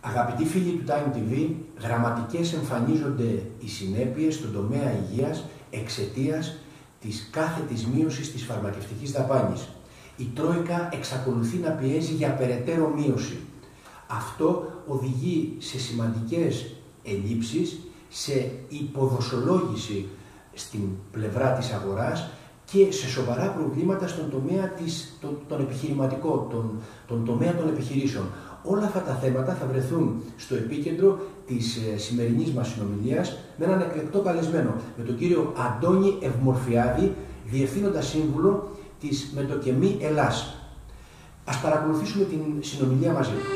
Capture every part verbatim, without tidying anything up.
Αγαπητοί φίλοι του TimeTV, δραματικές εμφανίζονται οι συνέπειες στον τομέα υγείας εξαιτίας της κάθετης μείωσης της φαρμακευτικής δαπάνης. Η Τρόικα εξακολουθεί να πιέζει για περαιτέρω μείωση. Αυτό οδηγεί σε σημαντικές ελλείψεις, σε υποδοσολόγηση στην πλευρά της αγοράς και σε σοβαρά προβλήματα στον τομέα της, τον, τον επιχειρηματικό, τον, τον τομέα των επιχειρήσεων. Όλα αυτά τα θέματα θα βρεθούν στο επίκεντρο της ε, σημερινής μας συνομιλίας με έναν εκλεκτό καλεσμένο, με τον κύριο Αντώνη Εφμορφιάδη, Διευθύνοντα Σύμβουλο της Medochemie Hellas. Ας παρακολουθήσουμε την συνομιλία μαζί του.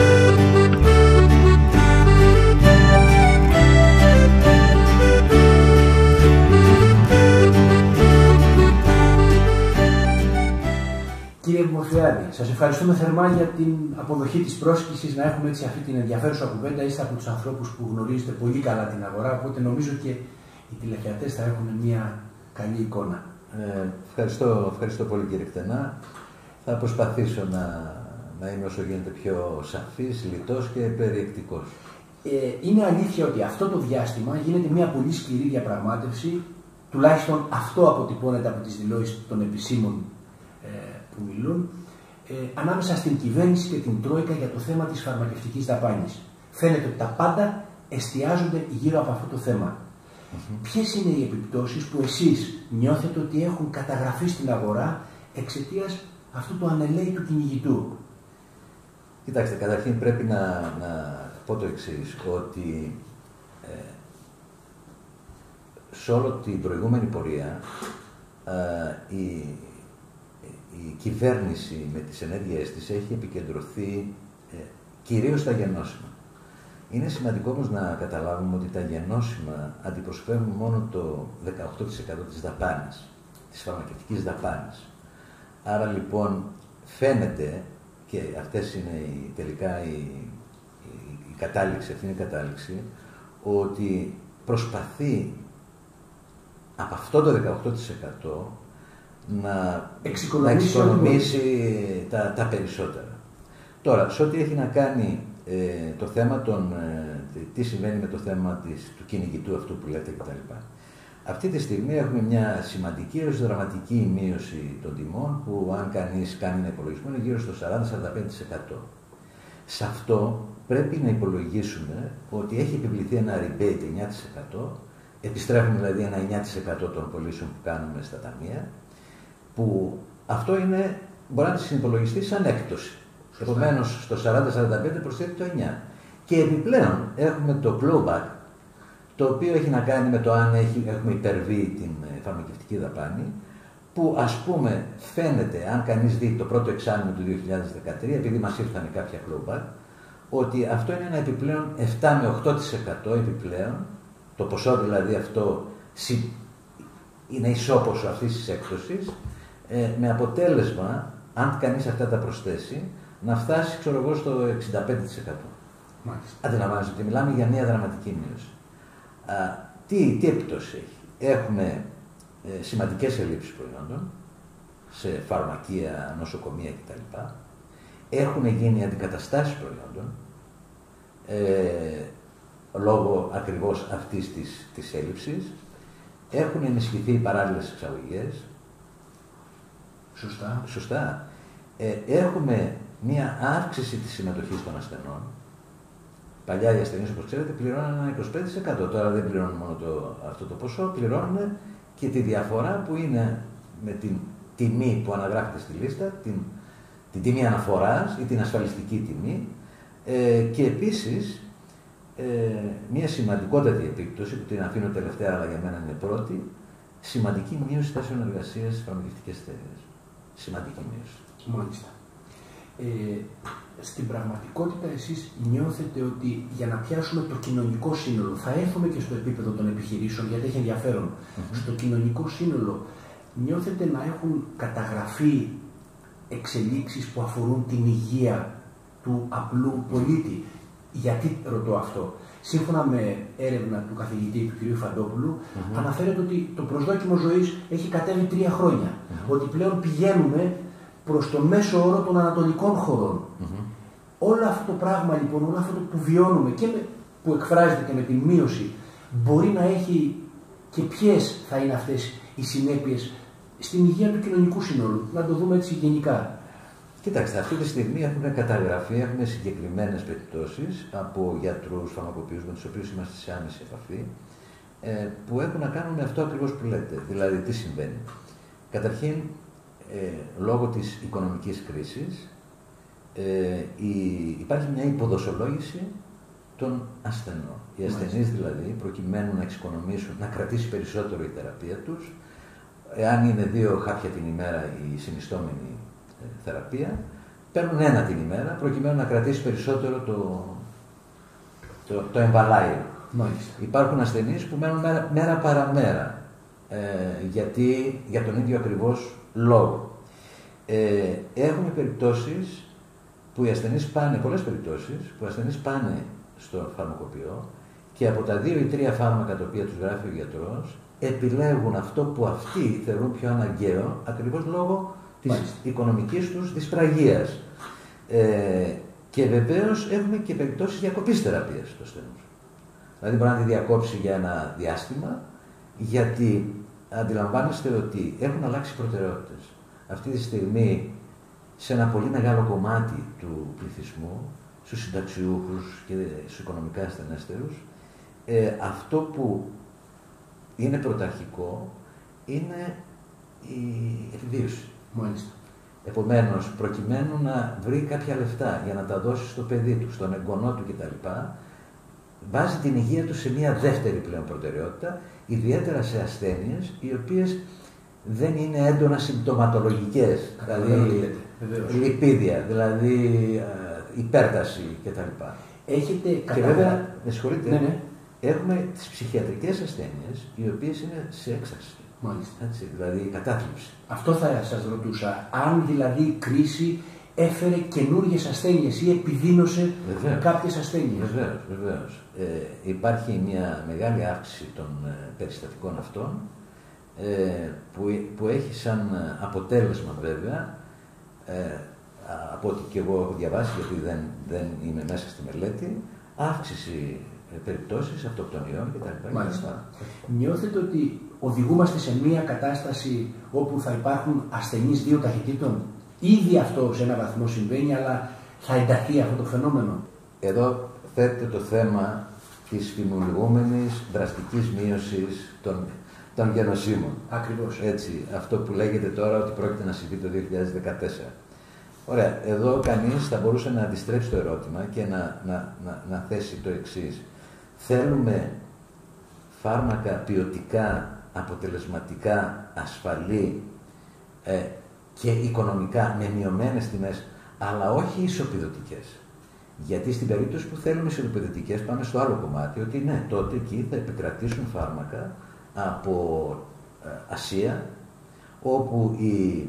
Κύριε Εφμορφιάδη, σας ευχαριστούμε θερμά για την αποδοχή της πρόσκλησης να έχουμε έτσι αυτή την ενδιαφέρουσα κουβέντα. Είστε από τους ανθρώπους που γνωρίζετε πολύ καλά την αγορά, οπότε νομίζω και οι τηλεθεατές θα έχουν μια καλή εικόνα. Ε, ευχαριστώ, ευχαριστώ πολύ κύριε Κτενά. Θα προσπαθήσω να, να είμαι όσο γίνεται πιο σαφής, λιτός και περιεκτικός. Ε, είναι αλήθεια ότι αυτό το διάστημα γίνεται μια πολύ σκληρή διαπραγμάτευση, τουλάχιστον αυτό αποτυπώνεται από τις δηλώσεις των επισήμων ε, που μιλούν, ε, ανάμεσα στην κυβέρνηση και την Τρόικα για το θέμα της φαρμακευτικής δαπάνης. Φαίνεται ότι τα πάντα εστιάζονται γύρω από αυτό το θέμα. Mm-hmm. Ποιες είναι οι επιπτώσεις που εσείς νιώθετε ότι έχουν καταγραφεί στην αγορά εξαιτίας αυτού του ανελαίτου κυνηγητού? Κοιτάξτε, καταρχήν πρέπει να, να πω το εξής, ότι ε, σε όλη την προηγούμενη πορεία ε, η, η κυβέρνηση με τις ενέργειές της έχει επικεντρωθεί ε, κυρίως στα γεννόσιμα. Είναι σημαντικό όμως να καταλάβουμε ότι τα γεννόσιμα αντιπροσωπεύουν μόνο το δεκαοκτώ τοις εκατό της δαπάνης, της φαρμακευτικής δαπάνης. Άρα λοιπόν φαίνεται, και αυτές είναι η, τελικά η, η, η κατάληξη, αυτή είναι η κατάληξη, ότι προσπαθεί από αυτό το δεκαοκτώ τοις εκατό να εξοικονομήσει, να εξοικονομήσει τα, τα περισσότερα. Τώρα, σε ό,τι έχει να κάνει ε, το θέμα των, ε, τι συμβαίνει με το θέμα της, του κυνηγητού αυτού που λέτε κτλ. Αυτή τη στιγμή έχουμε μια σημαντική έως δραματική μείωση των τιμών που αν κανείς κάνει ένα υπολογισμό είναι γύρω στο σαράντα με σαράντα πέντε τοις εκατό. Σε αυτό πρέπει να υπολογίσουμε ότι έχει επιβληθεί ένα rebate εννιά τοις εκατό, επιστρέφουμε δηλαδή ένα εννιά τοις εκατό των πωλήσεων που κάνουμε στα ταμεία, που αυτό είναι, μπορεί να συνυπολογιστεί σαν έκπτωση. Επομένως, στο σαράντα με σαράντα πέντε προσθέτει το εννιά. Και επιπλέον έχουμε το clawback, το οποίο έχει να κάνει με το αν έχει, έχουμε υπερβεί την φαρμακευτική δαπάνη, που ας πούμε φαίνεται, αν κανείς δει το πρώτο εξάμηνο του δύο χιλιάδες δεκατρία, επειδή μας ήρθαν κάποια clawback, ότι αυτό είναι ένα επιπλέον επτά με οκτώ τοις εκατό επιπλέον, το ποσό δηλαδή αυτό είναι ισόποσο αυτής της έκπτωσης, ε, με αποτέλεσμα, αν κανείς αυτά τα προσθέσει, να φτάσει, ξέρω εγώ, στο εξήντα πέντε τοις εκατό. Αντιλαμβάνεστε ότι μιλάμε για μια δραματική μείωση. Α, τι, τι επιπτώσεις έχει? Έχουμε ε, σημαντικές ελλείψεις προϊόντων σε φαρμακεία, νοσοκομεία κτλ. Έχουν γίνει αντικαταστάσεις προϊόντων ε, λόγω ακριβώς αυτής της, της έλλειψης. Έχουν ενισχυθεί οι παράλληλες εξαγωγές. Σωστά. Σωστά. Ε, έχουμε μία αύξηση της συμμετοχής των ασθενών. Παλιά οι ασθενείς, όπως ξέρετε, πληρώνουν ένα είκοσι πέντε τοις εκατό. Τώρα δεν πληρώνουν μόνο το, αυτό το ποσό, πληρώνουν και τη διαφορά που είναι με την τιμή που αναγράφεται στη λίστα, την, την τιμή αναφοράς ή την ασφαλιστική τιμή. Ε, και επίσης, ε, μία σημαντικότατη επίπτωση, που την αφήνω τελευταία, αλλά για μένα είναι πρώτη, σημαντική μείωση θέσεων εργασίας στις φαρμακευτικές εταιρείες. Σημαντική μείωση. Μάλιστα. Ε, στην πραγματικότητα εσείς νιώθετε ότι για να πιάσουμε το κοινωνικό σύνολο, θα έρθουμε και στο επίπεδο των επιχειρήσεων γιατί έχει ενδιαφέρον, mm-hmm. στο κοινωνικό σύνολο νιώθετε να έχουν καταγραφεί εξελίξεις που αφορούν την υγεία του απλού πολίτη? Γιατί ρωτώ αυτό? Σύμφωνα με έρευνα του καθηγητή του κ. Φαντόπουλου, mm-hmm. αναφέρεται ότι το προσδόκιμο ζωής έχει κατέβει τρία χρόνια. Mm-hmm. Ότι πλέον πηγαίνουμε προς το μέσο όρο των ανατολικών χωρών. Mm-hmm. όλο αυτό το πράγμα λοιπόν, όλο αυτό που βιώνουμε και με, που εκφράζεται και με τη μείωση, μπορεί να έχει και ποιες θα είναι αυτές οι συνέπειες στην υγεία του κοινωνικού συνόλου. Να το δούμε έτσι γενικά. Κοιτάξτε, αυτή τη στιγμή έχουν καταγραφεί, έχουμε συγκεκριμένες περιπτώσεις από γιατρούς, φαρμακοποιούς με τους οποίους είμαστε σε άμεση επαφή, ε, που έχουν να κάνουν με αυτό ακριβώς που λέτε. Δηλαδή, τι συμβαίνει. Καταρχήν, ε, λόγω της οικονομικής κρίσης, ε, η, υπάρχει μια υποδοσολόγηση των ασθενών. Οι ασθενείς δηλαδή, προκειμένου να εξοικονομήσουν, να κρατήσει περισσότερο η θεραπεία τους, εάν είναι δύο χάπια την ημέρα η συνιστόμενη ε, θεραπεία, παίρνουν ένα την ημέρα, προκειμένου να κρατήσει περισσότερο το, το, το εμβαλάιο. Υπάρχουν ασθενείς που μένουν μέρα, μέρα παραμέρα, ε, γιατί, για τον ίδιο ακριβώς λόγο. Ε, έχουμε περιπτώσεις που οι ασθενείς πάνε, πολλές περιπτώσεις, που οι ασθενείς πάνε στο φαρμακοποιό και από τα δύο ή τρία φάρμακα τα οποία τους γράφει ο γιατρός επιλέγουν αυτό που αυτοί θεωρούν πιο αναγκαίο ακριβώς λόγω της Μάλιστα. οικονομικής τους δυσπραγίας. Ε, και βεβαίως έχουμε και περιπτώσεις διακοπής θεραπείας στο ασθενούς. Δηλαδή μπορεί να τη διακόψει για ένα διάστημα, γιατί αντιλαμβάνεστε ότι έχουν αλλάξει προτεραιότητες. Αυτή τη στιγμή σε ένα πολύ μεγάλο κομμάτι του πληθυσμού, στους συνταξιούχους και στους οικονομικά ασθενέστερους, ε, αυτό που είναι πρωταρχικό είναι η επιβίωση. Μάλιστα. Επομένως, προκειμένου να βρει κάποια λεφτά για να τα δώσει στο παιδί του, στον εγγονό του κτλ., βάζει την υγεία του σε μια δεύτερη πλέον προτεραιότητα, ιδιαίτερα σε ασθένειες οι οποίες δεν είναι έντονα συμπτωματολογικές, δηλαδή λιπίδια, δηλαδή ε, υπέρταση κτλ. Έχετε και βέβαια, με συγχωρείτε, ναι, ναι. έχουμε τις ψυχιατρικές ασθένειες οι οποίες είναι σε έξαρση. Μάλιστα. Έτσι, δηλαδή η κατάθλιψη. Αυτό θα σας ρωτούσα. Αν δηλαδή η κρίση έφερε καινούργιες ασθένειες ή επιδίνωσε βεβαίως, κάποιες ασθένειες. Βεβαίως, βεβαίως. Ε, υπάρχει μια μεγάλη αύξηση των ε, περιστατικών αυτών, ε, που, που έχει σαν αποτέλεσμα βέβαια, ε, από ό,τι και εγώ έχω διαβάσει, γιατί δεν, δεν είμαι μέσα στη μελέτη, αύξηση ε, περιπτώσεις αυτοκτονιών κτλ. Μάλιστα. Νιώθετε ότι οδηγούμαστε σε μια κατάσταση όπου θα υπάρχουν ασθενείς δύο ταχυτήτων? Ήδη αυτό σε έναν βαθμό συμβαίνει, αλλά θα ενταθεί αυτό το φαινόμενο. Εδώ θέτει το θέμα της φημολογούμενης δραστικής μείωσης των, των γενοσύμων. Ακριβώς. Έτσι, αυτό που λέγεται τώρα ότι πρόκειται να συμβεί το δύο χιλιάδες δεκατέσσερα. Ωραία, εδώ κανείς θα μπορούσε να αντιστρέψει το ερώτημα και να, να, να, να θέσει το εξής. Θέλουμε φάρμακα ποιοτικά, αποτελεσματικά, ασφαλή ε, και οικονομικά με μειωμένες τιμές, αλλά όχι ισοπεδωτικές. Γιατί στην περίπτωση που θέλουμε ισοπεδωτικές πάμε στο άλλο κομμάτι, ότι ναι, τότε εκεί θα επικρατήσουν φάρμακα από ε, Ασία, όπου οι,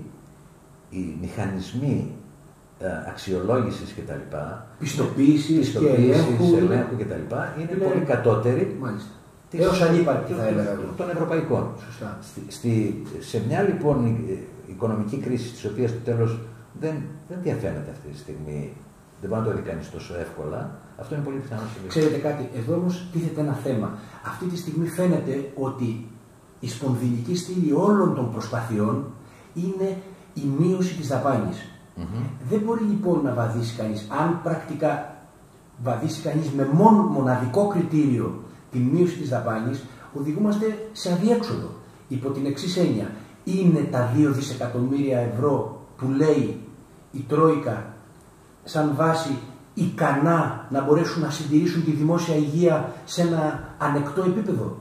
οι μηχανισμοί ε, αξιολόγησης κτλ. Πιστοποίησης και ελέγχου, ελέγχου κτλ. Είναι, είναι πολύ κατώτεροι. Μάλιστα. Έως ανύπαρκτη θα έλεγα. Των ευρωπαϊκών. Σωστά. Στη, στη, σε μια λοιπόν οικονομική κρίση, της οποίας το τέλος δεν, δεν διαφαίνεται αυτή τη στιγμή, δεν μπορεί να το δει κανείς τόσο εύκολα, αυτό είναι πολύ πιθανό. Ξέρετε κάτι, εδώ όμως τίθεται ένα θέμα. Αυτή τη στιγμή φαίνεται ότι η σπονδυλική στήλη όλων των προσπαθειών είναι η μείωση της δαπάνης. Mm-hmm. Δεν μπορεί λοιπόν να βαδίσει κανείς, αν πρακτικά βαδίσει κανείς με μόνο μοναδικό κριτήριο τη μείωση της δαπάνης, οδηγούμαστε σε αδιέξοδο. Υπό την εξής έννοια, είναι τα δύο δισεκατομμύρια ευρώ που λέει η Τρόικα σαν βάση ικανά να μπορέσουν να συντηρήσουν τη δημόσια υγεία σε ένα ανεκτό επίπεδο?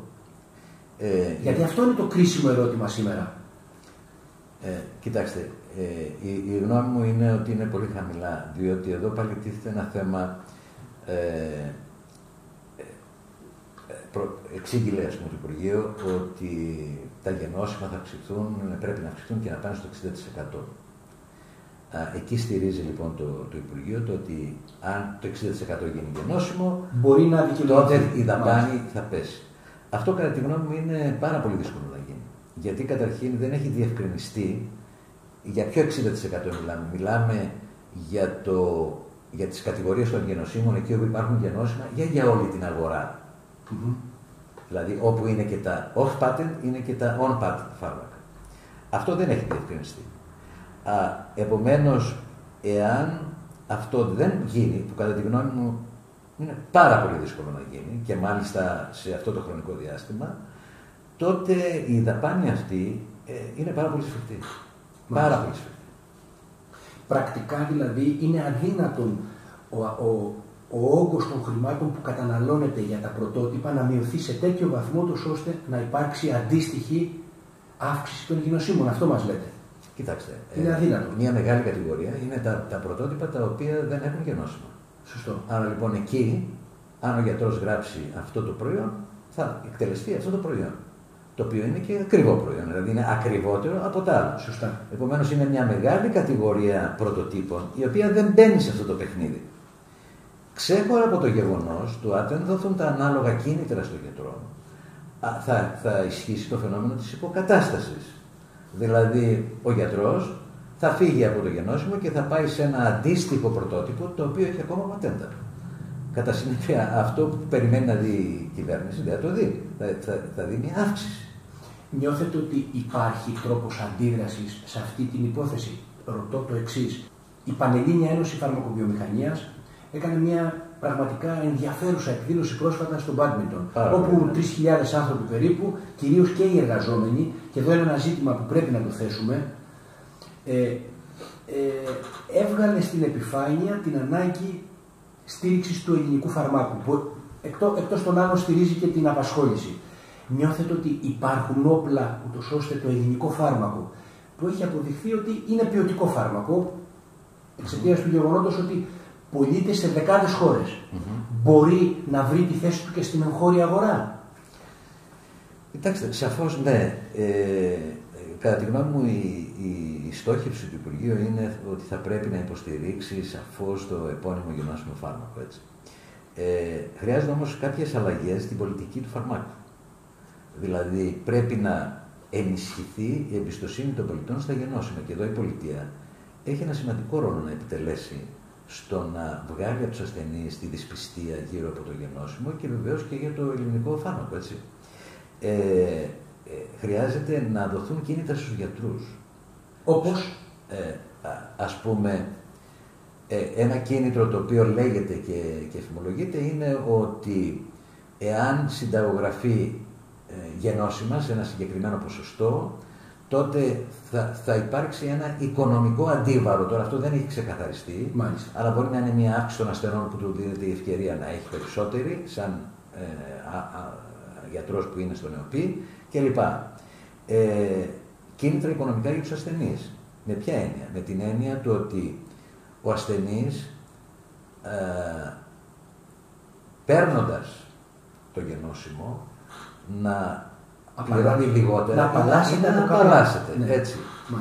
Ε, Γιατί ε, αυτό είναι το κρίσιμο ερώτημα σήμερα. Ε, κοιτάξτε, ε, η, η γνώμη μου είναι ότι είναι πολύ χαμηλά, διότι εδώ πάλι τίθεται ένα θέμα. Ε, Εξήγηλε, ας πούμε, το Υπουργείο ότι τα γενώσιμα θα αυξηθούν, πρέπει να αυξηθούν και να πάνε στο εξήντα τοις εκατό. Εκεί στηρίζει λοιπόν το, το Υπουργείο το ότι αν το εξήντα τοις εκατό γίνει γενώσιμο, μπορεί να τότε η δαπάνη θα πέσει. Αυτό κατά τη γνώμη μου είναι πάρα πολύ δύσκολο να γίνει. Γιατί καταρχήν δεν έχει διευκρινιστεί για ποιο εξήντα τοις εκατό μιλάμε. Μιλάμε για το για τις κατηγορίες των γενοσύμων, εκεί όπου υπάρχουν γενώσιμα, για, για όλη την αγορά. Mm-hmm. Δηλαδή όπου είναι και τα off-patent, είναι και τα on-patent φάρμακα. Αυτό δεν έχει διευκρινιστεί. Επομένως, εάν αυτό δεν γίνει, που κατά τη γνώμη μου είναι πάρα πολύ δύσκολο να γίνει και μάλιστα σε αυτό το χρονικό διάστημα, τότε η δαπάνη αυτή ε, είναι πάρα πολύ σφιχτή. Πάρα πολύ σφιχτή. Πρακτικά δηλαδή είναι αδύνατον ο, ο, ο όγκος των χρημάτων που καταναλώνεται για τα πρωτότυπα να μειωθεί σε τέτοιο βαθμό τόσο ώστε να υπάρξει αντίστοιχη αύξηση των γενοσύμων. Αυτό μας λέτε. Κοιτάξτε, είναι ε, αδύνατο. Μια μεγάλη κατηγορία είναι τα, τα πρωτότυπα τα οποία δεν έχουν γενώσιμα. Σωστό. Άρα λοιπόν εκεί, αν ο γιατρός γράψει αυτό το προϊόν, θα εκτελεστεί αυτό το προϊόν. Το οποίο είναι και ακριβό προϊόν, δηλαδή είναι ακριβότερο από τα άλλα. Σωστά. Επομένως είναι μια μεγάλη κατηγορία πρωτοτύπων η οποία δεν μπαίνει σε αυτό το παιχνίδι. Ξέχωρα από το γεγονός του αν δεν δοθούν τα ανάλογα κίνητρα στον γιατρό, θα, θα ισχύσει το φαινόμενο της υποκατάστασης. Δηλαδή ο γιατρός θα φύγει από το γενώσιμο και θα πάει σε ένα αντίστοιχο πρωτότυπο το οποίο έχει ακόμα πατέντα. Κατά συνέπεια, αυτό που περιμένει να δει η κυβέρνηση δεν θα το δει. Θα, θα, θα δει μια αύξηση. Νιώθετε ότι υπάρχει τρόπος αντίδρασης σε αυτή την υπόθεση? Ρωτώ το εξής. Η Πανελλήνια Ένωση Φαρμακοβιομηχανίας έκανε μια πραγματικά ενδιαφέρουσα εκδήλωση πρόσφατα στο μπάντμιντον, όπου τρεις χιλιάδες άνθρωποι περίπου, κυρίως και οι εργαζόμενοι, και εδώ είναι ένα ζήτημα που πρέπει να το θέσουμε, ε, ε, έβγαλε στην επιφάνεια την ανάγκη στήριξης του ελληνικού φαρμάκου, που εκτός, εκτός των άλλων στηρίζει και την απασχόληση. Νιώθετε ότι υπάρχουν όπλα ούτως ώστε το ελληνικό φάρμακο, που έχει αποδειχθεί ότι είναι ποιοτικό φάρμακο, εξαιτίας του γεγονότος ότι πωλείται σε δεκάδες χώρες, mm-hmm. μπορεί να βρει τη θέση του και στην εγχώρια αγορά? Κοιτάξτε, σαφώς ναι. Ε, κατά τη γνώμη μου η, η, η στόχευση του Υπουργείου είναι ότι θα πρέπει να υποστηρίξει σαφώς το επώνυμο γενώσιμο φάρμακο. Έτσι. Ε, χρειάζονται όμως κάποιες αλλαγές στην πολιτική του φαρμάκου. Δηλαδή πρέπει να ενισχυθεί η εμπιστοσύνη των πολιτών στα γενώσιμα. Και εδώ η πολιτεία έχει ένα σημαντικό ρόλο να επιτελέσει στο να βγάλει από τους ασθενείς τη δυσπιστία γύρω από το γενώσιμο και βεβαίως και για το ελληνικό φάρμακο. Έτσι. Ε, ε, χρειάζεται να δοθούν κίνητρα στους γιατρούς. Όπως? Ε, α, ας πούμε, ε, ένα κίνητρο το οποίο λέγεται και, και εφημολογείται είναι ότι εάν συνταγογραφεί ε, γενώσιμα σε ένα συγκεκριμένο ποσοστό, τότε θα, θα υπάρξει ένα οικονομικό αντίβαρο. Τώρα αυτό δεν έχει ξεκαθαριστεί, μάλιστα, αλλά μπορεί να είναι μια αύξηση των ασθενών που του δίνεται η ευκαιρία να έχει περισσότερη, σαν ε, α, α, γιατρός που είναι στον ΕΟΠΗ κλπ. Ε, κίνητρα οικονομικά για τους ασθενείς. Με ποια έννοια? Με την έννοια του ότι ο ασθενής ε, παίρνοντας το γενώσιμο να πληρώνει λιγότερα, να απαλλάσσεται, να απαλλάσσεται, ναι. έτσι.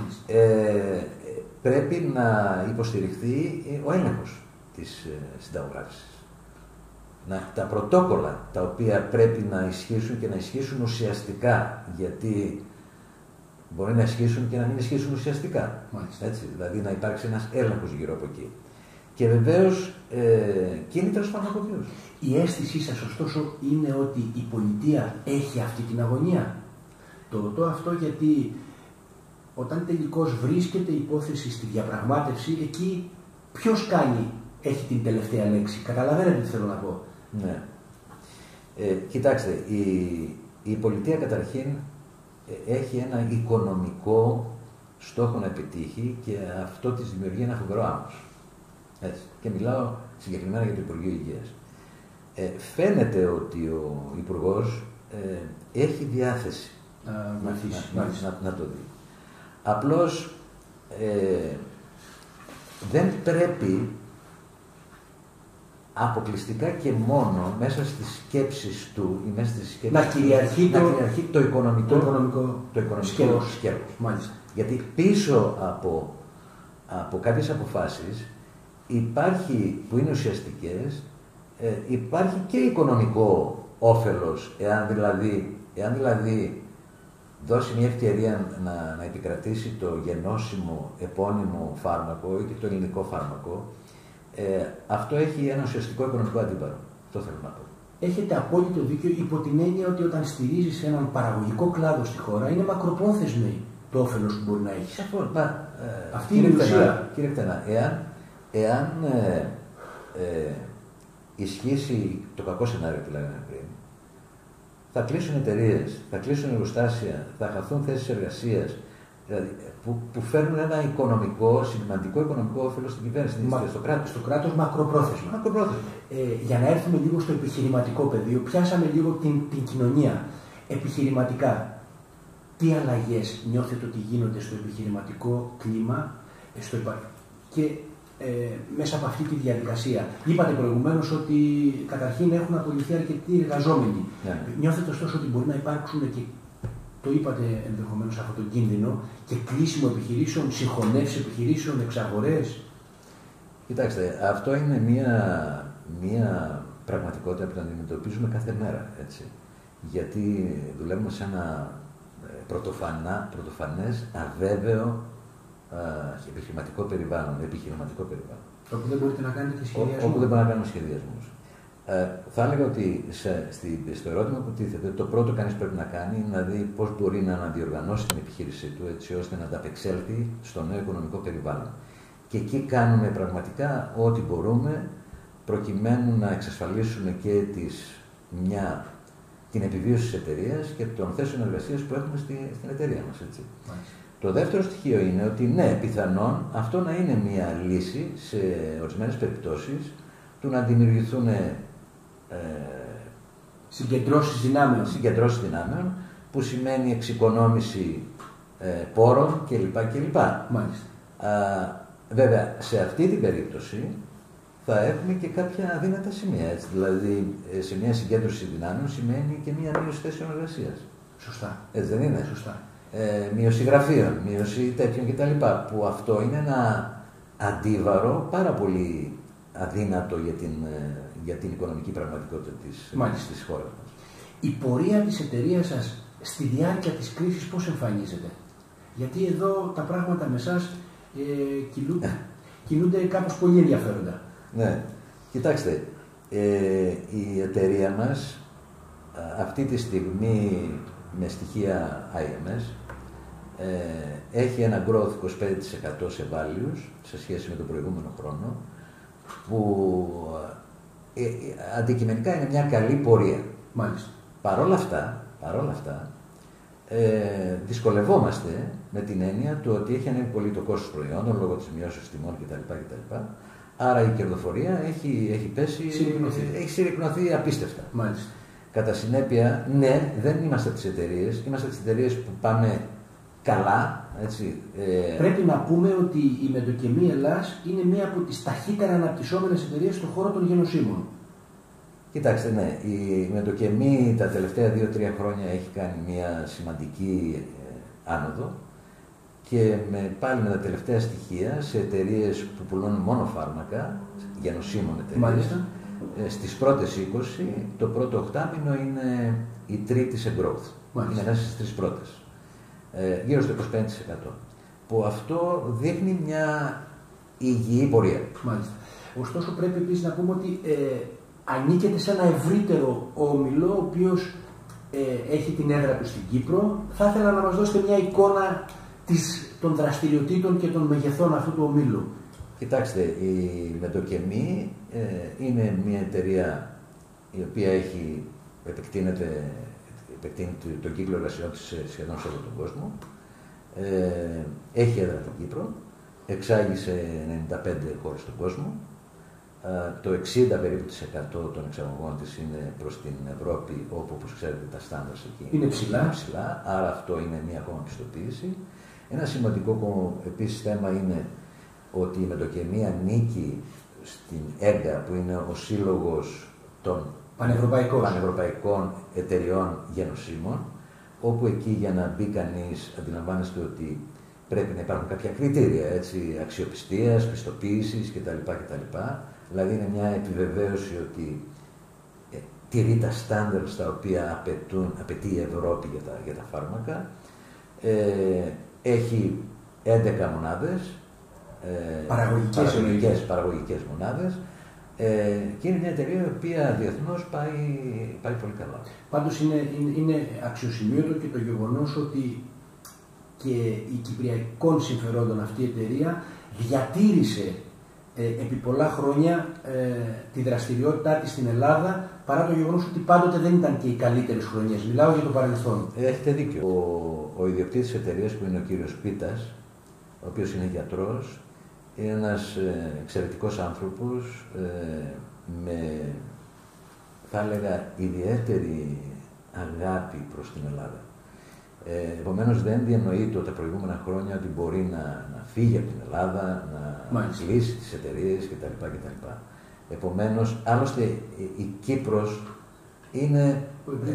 Ε, πρέπει να υποστηριχθεί ο έλεγχος της ε, συνταγογράφησης. Να, τα πρωτόκολλα τα οποία πρέπει να ισχύσουν και να ισχύσουν ουσιαστικά, γιατί μπορεί να ισχύσουν και να μην ισχύσουν ουσιαστικά. Έτσι, δηλαδή να υπάρξει ένας έλεγχος γύρω από εκεί. Και βεβαίως ε, κίνητρα στους φαρμακοποιούς. Η αίσθησή σας ωστόσο είναι ότι η πολιτεία έχει αυτή την αγωνία? Το ρωτώ αυτό γιατί όταν τελικώς βρίσκεται η υπόθεση στη διαπραγμάτευση, εκεί ποιος κάνει, έχει την τελευταία λέξη? Καταλαβαίνετε τι θέλω να πω? Ναι. Ε, κοιτάξτε, η, η πολιτεία καταρχήν έχει ένα οικονομικό στόχο να επιτύχει και αυτό της δημιουργεί ένα φοβερό άμμος. Έτσι. Και μιλάω συγκεκριμένα για το Υπουργείο Υγείας. Ε, φαίνεται ότι ο Υπουργός ε, έχει διάθεση Α, να, μαθήσει, να, να, να, να το δει. Απλώς ε, δεν πρέπει αποκλειστικά και μόνο μέσα στις σκέψεις του ή μέσα στις σκέψεις να κυριαρχεί, του, το, να κυριαρχεί το οικονομικό, το οικονομικό, το οικονομικό σκέλος. σκέλος. Μάλιστα. Γιατί πίσω από, από κάποιες αποφάσεις υπάρχει, που είναι ουσιαστικές, ε, υπάρχει και οικονομικό όφελος, εάν δηλαδή, εάν δηλαδή δώσει μια ευκαιρία να, να επικρατήσει το γενώσιμο επώνυμο φάρμακο ή και το ελληνικό φάρμακο, Ε, αυτό έχει ένα ουσιαστικό οικονομικό αντίπαρο. Αυτό θέλω να πω. Έχετε απόλυτο δίκιο υπό την έννοια ότι όταν στηρίζεις έναν παραγωγικό κλάδο στη χώρα είναι μακροπρόθεσμη το όφελος που μπορεί να έχει. Σαφώς. Μα, ε, αυτή είναι η ουσία. Κύριε Κτενά, εάν, εάν ε, ε, ισχύσει το κακό σενάριο που λέγαμε πριν, θα κλείσουν εταιρείες, θα κλείσουν εργοστάσια, θα χαθούν θέσεις εργασίας, δηλαδή, που, που φέρνουν ένα οικονομικό, σημαντικό οικονομικό όφελος στην κυβέρνηση, Μα, στο κράτος. Στο κράτος μακροπρόθεσμα. μακροπρόθεσμα. Ε, για να έρθουμε λίγο στο επιχειρηματικό πεδίο, πιάσαμε λίγο την, την κοινωνία. Επιχειρηματικά, τι αλλαγές νιώθετε ότι γίνονται στο επιχειρηματικό κλίμα στο υπα... και ε, μέσα από αυτή τη διαδικασία. Είπατε προηγουμένως ότι καταρχήν έχουν απολυθεί αρκετοί εργαζόμενοι. Ναι. Νιώθετε ωστόσο ότι μπορεί να υπάρξουν και, το είπατε ενδεχομένως αυτόν τον κίνδυνο, και κλείσιμο επιχειρήσεων, συγχωνεύσεις επιχειρήσεων, εξαγορές? Κοιτάξτε, αυτό είναι μια, μια πραγματικότητα που την αντιμετωπίζουμε κάθε μέρα. Έτσι. Γιατί δουλεύουμε σε ένα πρωτοφανά, πρωτοφανές, αβέβαιο α, επιχειρηματικό περιβάλλον, επιχειρηματικό περιβάλλον. Όπου δεν μπορείτε να κάνετε σχεδιασμό. Όπου δεν μπορείτε να κάνουμε σχεδιασμούς. Ε, θα έλεγα ότι σε, στη, στο ερώτημα που τίθεται, το πρώτο κανείς πρέπει να κάνει είναι να δει πώς μπορεί να αναδιοργανώσει την επιχείρησή του, έτσι ώστε να ανταπεξέλθει στο νέο οικονομικό περιβάλλον. Και εκεί κάνουμε πραγματικά ό,τι μπορούμε, προκειμένου να εξασφαλίσουμε και τις, μια, την επιβίωση της εταιρείας και των θέσεων εργασίας που έχουμε στη, στην εταιρεία μας. Έτσι. Το δεύτερο στοιχείο είναι ότι ναι, πιθανόν αυτό να είναι μια λύση σε ορισμένες περιπτώσεις του να δημιουργηθούν ε, συγκεντρώσεις δυνάμεων. συγκεντρώσεις δυνάμεων, που σημαίνει εξοικονόμηση ε, πόρων κλπ. κλπ. Μάλιστα. Α, βέβαια, σε αυτή την περίπτωση θα έχουμε και κάποια αδύνατα σημεία. Έτσι. Δηλαδή, σε μια συγκέντρωση δυνάμεων σημαίνει και μια μείωση θέσεων εργασίας. Σωστά. Έτσι δεν είναι? Σωστά. Ε, μείωση γραφείων, μείωση τέτοιων κτλ. Που αυτό είναι ένα αντίβαρο πάρα πολύ αδύνατο για την, για την οικονομική πραγματικότητα της, της χώρας μας. Η πορεία της εταιρείας σας στη διάρκεια της κρίσης πώς εμφανίζεται? Γιατί εδώ τα πράγματα με εσάς ε, κυλούνται, κυλούνται κάπως πολύ ενδιαφέροντα. Ναι, κοιτάξτε, ε, η εταιρεία μας αυτή τη στιγμή με στοιχεία άι εμ ες ε, έχει ένα growth είκοσι πέντε τοις εκατό σε values σε σχέση με τον προηγούμενο χρόνο, που ε, ε, αντικειμενικά είναι μια καλή πορεία. Μάλιστα. Παρόλα αυτά, παρόλα αυτά ε, δυσκολευόμαστε με την έννοια του ότι έχει ανέβει πολύ το κόστος προϊόντων λόγω της μειώσεως τιμών κτλ. κτλ. Άρα η κερδοφορία έχει, έχει πέσει, συρρυκνωθεί. έχει συρρυκνωθεί απίστευτα. Μάλιστα. Κατά συνέπεια, ναι, δεν είμαστε τις εταιρείες, είμαστε τις εταιρείες που πάμε καλά. Έτσι, ε... Πρέπει να πούμε ότι η Medochemie Hellas είναι μία από τις ταχύτερα αναπτυσσόμενες εταιρείες στον χώρο των γενοσύμων. Κοιτάξτε, ναι, η Medochemie τα τελευταία δύο τρία χρόνια έχει κάνει μία σημαντική ε, άνοδο και με, πάλι με τα τελευταία στοιχεία σε εταιρείες που πουλούν μόνο φάρμακα, γενοσύμων εταιρείες, ε, στις πρώτες είκοσι, το πρώτο οκτάμηνο είναι η τρίτη σε growth. Μάλιστα. Είναι μέσα στις τρεις πρώτες. Ε, γύρω στο είκοσι πέντε τοις εκατό. Που αυτό δείχνει μια υγιή πορεία. Μάλιστα. Ωστόσο πρέπει επίσης να πούμε ότι ε, ανήκεται σε ένα ευρύτερο όμιλο, ο οποίος ε, έχει την έδρα του στην Κύπρο. Θα ήθελα να μας δώσετε μια εικόνα της, των δραστηριοτήτων και των μεγεθών αυτού του ομίλου. Κοιτάξτε, η Medochemie ε, είναι μια εταιρεία η οποία έχει, επεκτείνεται, επεκτείνει τον κύκλο εργασιών της σχεδόν σε όλο τον κόσμο. Ε, έχει έδρα την Κύπρο, εξάγει σε ενενήντα πέντε χώρες στον κόσμο. Ε, το εξήντα περίπου της εκατό των εξαγωγών της είναι προς την Ευρώπη, όπου όπως ξέρετε τα στάνταρς εκεί είναι ψηλά. είναι ψηλά, άρα αυτό είναι μια ακόμα πιστοποίηση. Ένα σημαντικό επίσης θέμα είναι ότι η Medochemie ανήκει στην ΕΓΚΑ, που είναι ο σύλλογος των πανευρωπαϊκών εταιριών γενοσύμων, όπου εκεί για να μπει κανείς αντιλαμβάνεστε ότι πρέπει να υπάρχουν κάποια κριτήρια, έτσι, αξιοπιστίας, πιστοποίησης κτλ. κτλ. Δηλαδή είναι μια επιβεβαίωση ότι ε, τηρεί τα στάνταρ στα οποία απαιτούν, απαιτεί η Ευρώπη για τα, για τα φάρμακα. Ε, έχει έντεκα μονάδες ε, παραγωγικές, παραγωγικές, παραγωγικές μονάδες. Ε, και είναι μια εταιρεία η οποία διεθνώς πάει, πάει πολύ καλά. Πάντως είναι, είναι, είναι αξιοσημείωτο και το γεγονός ότι και η κυπριακών συμφερόντων αυτή η εταιρεία διατήρησε ε, επί πολλά χρόνια ε, τη δραστηριότητά της στην Ελλάδα, παρά το γεγονός ότι πάντοτε δεν ήταν και οι καλύτερες χρονιές. Μιλάω για το παρελθόν. Έχετε δίκιο. Ο, ο ιδιοκτήτης της εταιρείας, που είναι ο κύριος Πίτας, ο οποίος είναι γιατρός, είναι ένας ε, εξαιρετικός άνθρωπος, ε, με, θα έλεγα, ιδιαίτερη αγάπη προς την Ελλάδα. Ε, επομένως δεν διανοείται τα προηγούμενα χρόνια ότι μπορεί να, να φύγει από την Ελλάδα, να κλείσει τις εταιρείες κτλ. κτλ. Επομένως, άλλωστε η Κύπρος είναι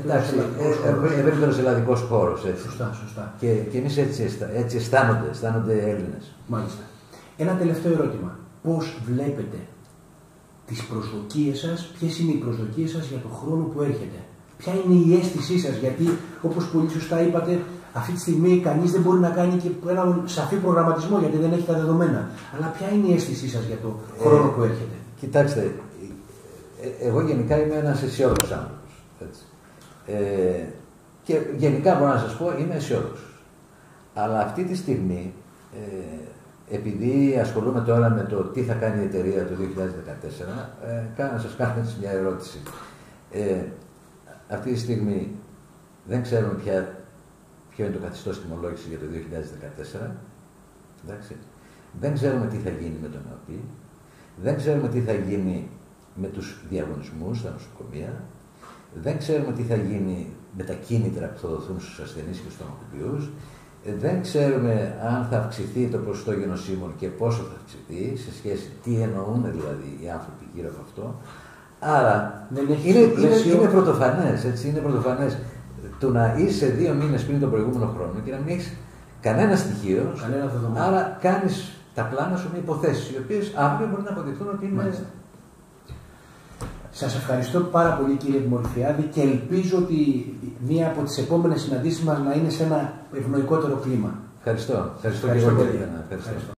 ευρύτερος ελλαδικός χώρος. Σωστά, σωστά. Και, και εμείς έτσι, έτσι αισθάνονται, αισθάνονται Έλληνες. Μάλιστα. Ένα τελευταίο ερώτημα. Πώς βλέπετε τις προσδοκίες σας, ποιες είναι οι προσδοκίες σας για τον χρόνο που έρχεται? Ποια είναι η αίσθησή σας? Γιατί, όπως πολύ σωστά είπατε, αυτή τη στιγμή κανείς δεν μπορεί να κάνει και έναν σαφή προγραμματισμό, γιατί δεν έχει τα δεδομένα. Αλλά ποια είναι η αίσθησή σας για τον χρόνο ε, που έρχεται? Κοιτάξτε, ε, εγώ γενικά είμαι ένας αισιόδοξος άνθρωπος. Έτσι. Ε, και γενικά μπορώ να σας πω, είμαι αισιόδοξος. Αλλά αυτή τη στιγμή, ε, επειδή ασχολούμαι τώρα με το τι θα κάνει η εταιρεία το δύο χιλιάδες δεκατέσσερα, ε, να σας κάνω έτσι μια ερώτηση. Ε, αυτή τη στιγμή δεν ξέρουμε πια ποιο είναι το καθεστώς τιμολόγηση για το δύο χιλιάδες δεκατέσσερα. Εντάξει. Δεν ξέρουμε τι θα γίνει με τον ΕΟΠΗ. Δεν ξέρουμε τι θα γίνει με τους διαγωνισμούς στα νοσοκομεία. Δεν ξέρουμε τι θα γίνει με τα κίνητρα που θα δοθούν στους ασθενείς και στους νοσοκομείους. Δεν ξέρουμε αν θα αυξηθεί το ποσοστό γενοσύμων και πόσο θα αυξηθεί, σε σχέση τι εννοούν δηλαδή οι άνθρωποι γύρω από αυτό. Άρα είναι, είναι, είναι πρωτοφανές, έτσι, είναι πρωτοφανές το να είσαι δύο μήνες πριν τον προηγούμενο χρόνο και να μην έχεις κανένα στοιχείο, κανένα άρα κάνεις τα πλάνα σου με υποθέσεις, οι οποίες αύριο μπορεί να αποδειχθούν ότι είναι... Μάλιστα. Σας ευχαριστώ πάρα πολύ, κύριε Εφμορφιάδη, και ελπίζω ότι μία από τις επόμενες συναντήσεις μας να είναι σε ένα ευνοϊκότερο κλίμα. Ευχαριστώ. Ευχαριστώ, Ευχαριστώ και εγώ. πολύ. Ευχαριστώ.